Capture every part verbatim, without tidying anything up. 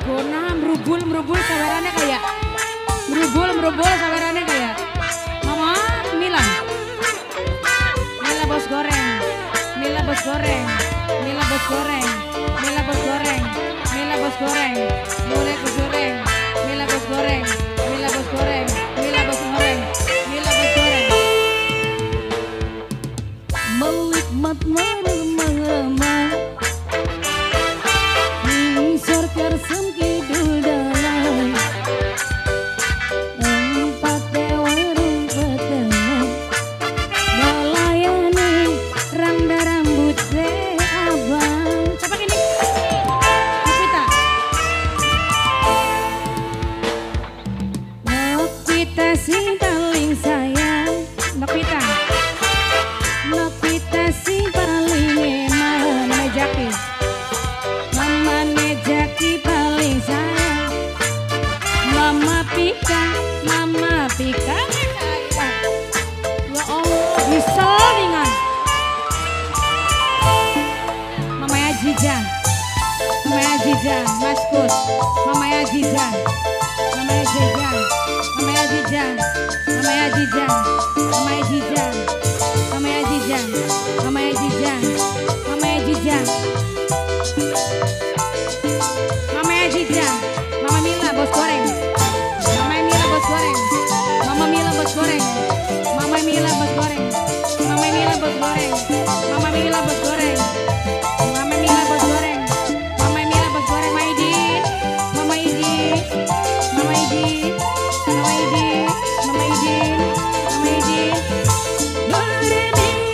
Gona merubul merubul sawerannya kayak merubul merubul sawerannya kayak Mama Mila Mila bos goreng Mila bos goreng Mila bos goreng Mila bos goreng Mila bos goreng Mila bos goreng Mila bos goreng Mila bos goreng Mila bos goreng Mila bos goreng melikmat meremah-remah Ngisor kersem kidul dalam empat dewa rumput tenang melayani rangda rambut de abang. Siapa gini? Novita Novita si paling sayang Novita Novita si paling eman Mama Jaki Mama Nejaki paling sayang Mama Pika Mama Pika Ya Allah bisa ringan Mama Aziza Mama Aziza Mas Kus Mama Aziza Mama Aziza Mama Aziza Mama Aziza Mama Aziza Mama Aziza Mama Aziza Mama Aziza Mama Aziza Mama Mila bos goreng Mama Mila bos goreng Mama Mila bos goreng Mama Mila bos goreng Mama Mila bos goreng Mama Mila bos goreng Mama Mila bos goreng Mama Mila bos goreng Mama Idin Mama Idin Mama Idin Mama Idin Mama Idin Mama Idin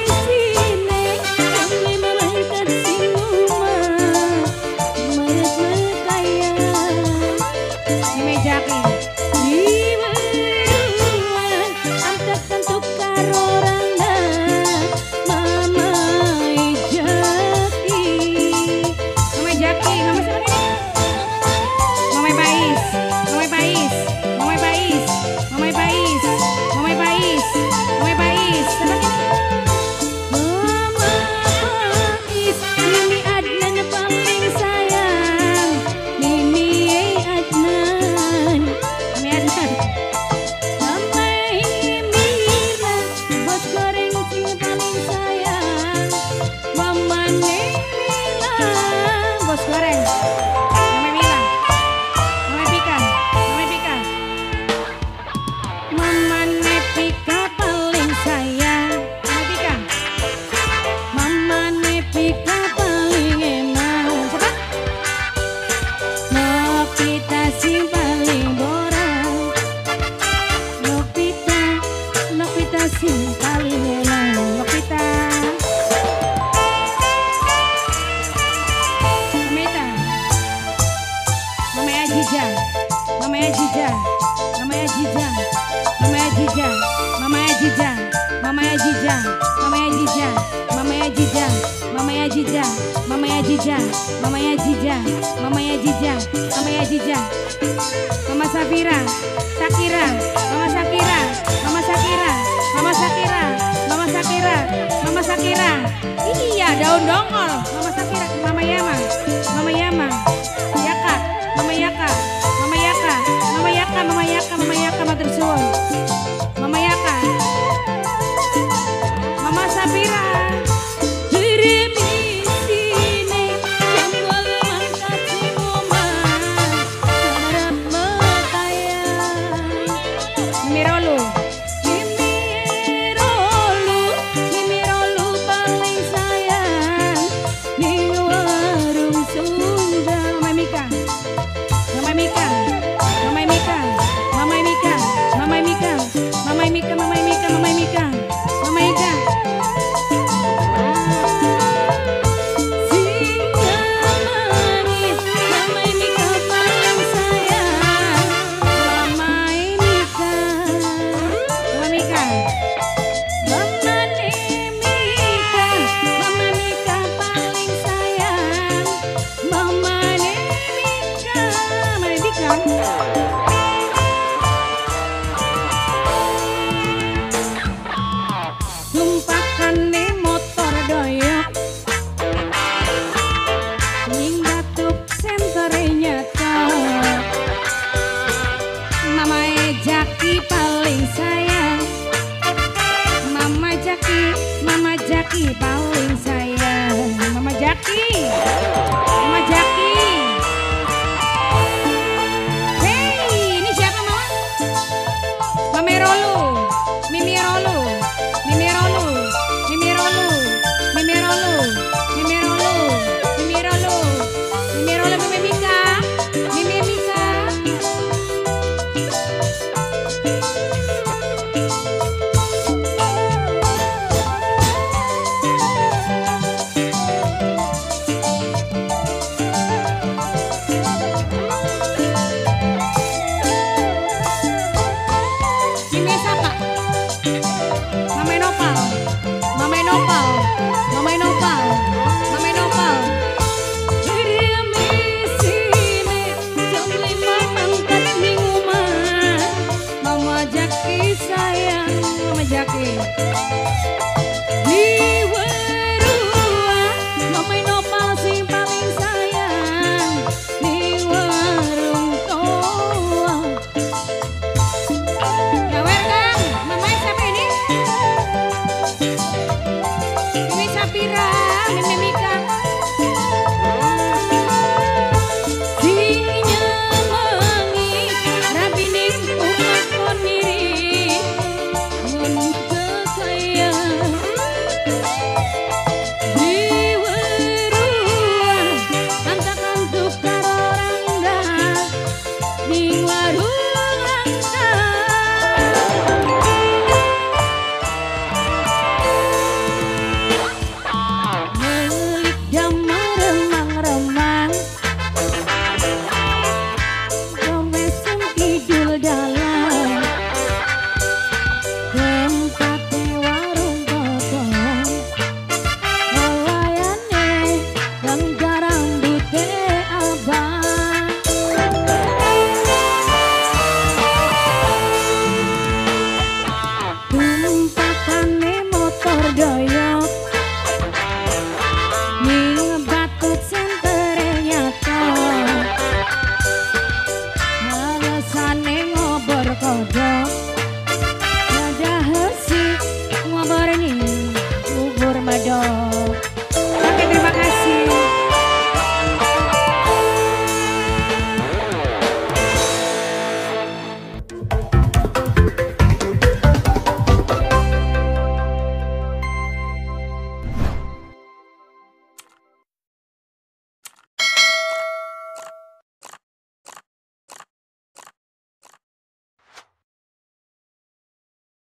bos goreng Mama Mila Mama Pika Mama Pika Mama Nepika paling sayang Mama Pika Mama Nepika paling eman Siapa? Novita si paling borang Novita Novita si paling eman Novita Mama Aziza Mama Aziza Mama Aziza Mama Aziza Mama Aziza Mama Aziza Mama Aziza Mama Aziza Mama Aziza Mama Aziza Mama Aziza Mama Aziza Mama Aziza Mama Safira Sakira Mama Sakira Mama Sakira Mama Sakira Mama Sakira Mama Sakira iya daun dongol Mama Sakira Mama Yama Mama Yama Yaka Mama Yaka Mama Yaka Mama Yaka Mama Yaka Mama Yaka matur suwun Mama Yaka Mama Safira Mirolu Mirolu paling sayang Ning warung Sunda Mama Mika Mama Mika